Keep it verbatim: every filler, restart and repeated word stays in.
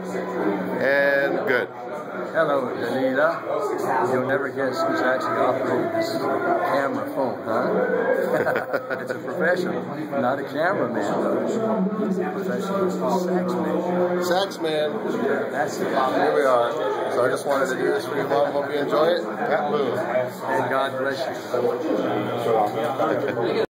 And good. Hello, Danita. You'll never guess who's actually operating this camera phone, huh? It's a professional, not a cameraman, though. He's a professional sax man. Sax man. Yeah, that's it. Here we are. So I just wanted to do this for you, Mom. Hope you enjoy it. Pat Boone. And God bless you.